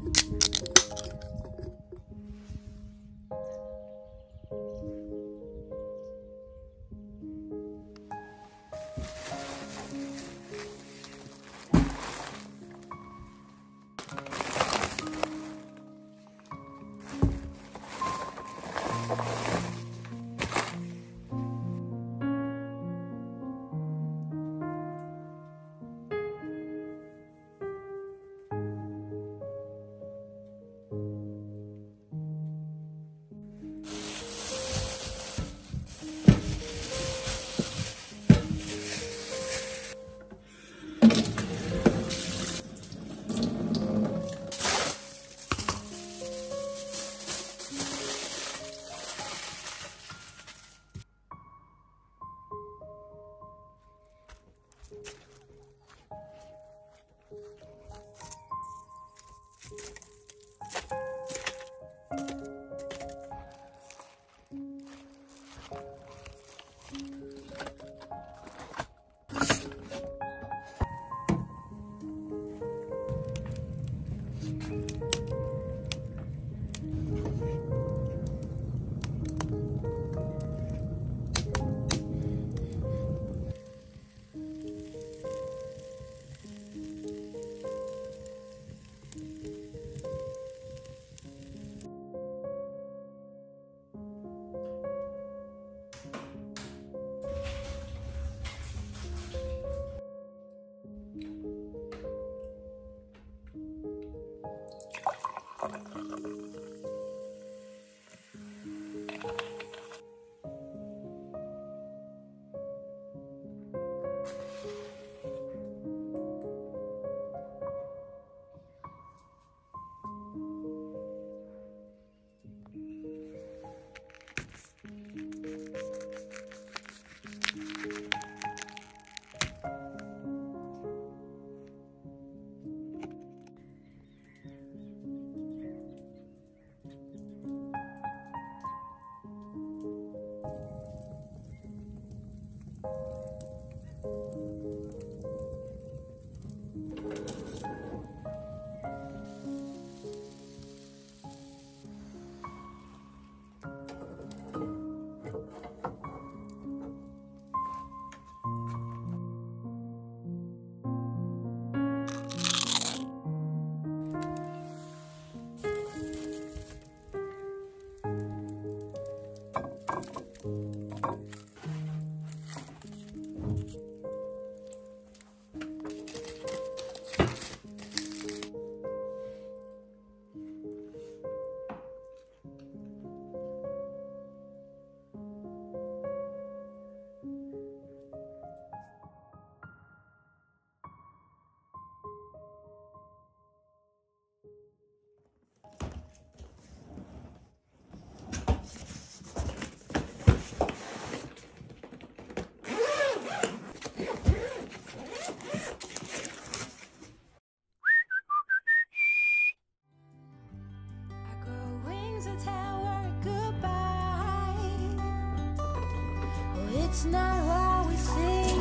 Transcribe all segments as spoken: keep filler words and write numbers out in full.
It's not what we see,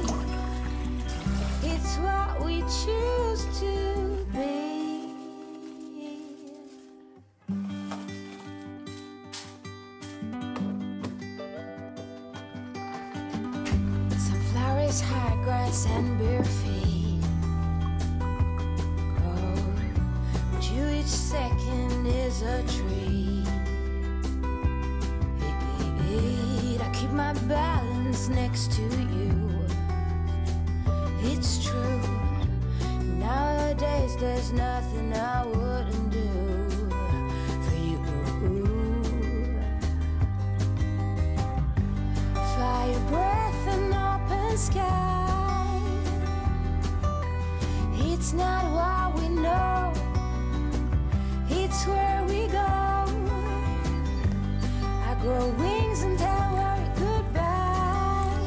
it's what we choose to be. Sunflowers, high grass, and bare feet. Oh, but you each second is a treat. I keep my balance next to you. It's true, nowadays there's nothing I wouldn't do for you. Fire breath and open sky. It's not what we know, it's where we go. I grow wings and tell her goodbye.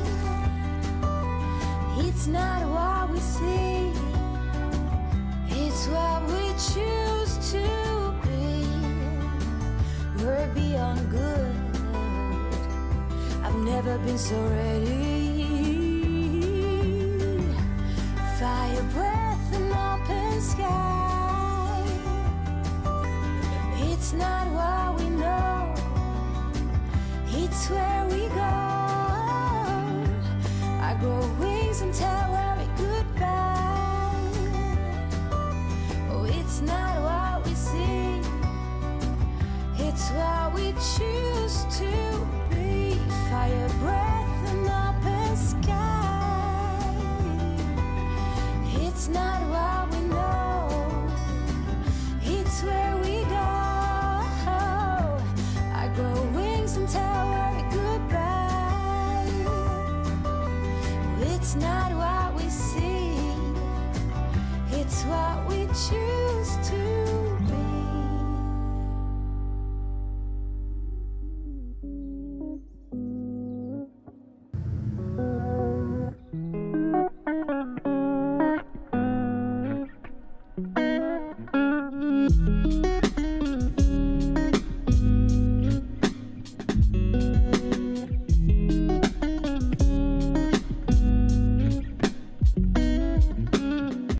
It's not what we see, it's what we choose to be. We're beyond good, I've never been so ready. Fire breath and open sky. It's not what we know, it's where we go. I grow wings and tell worry goodbye. Oh, it's not what we see, it's what we choose to be. Fire, breath, and open sky. It's not what we know, it's where we go. I grow wings and tell worry goodbye. It's not what we see, it's what we choose to be.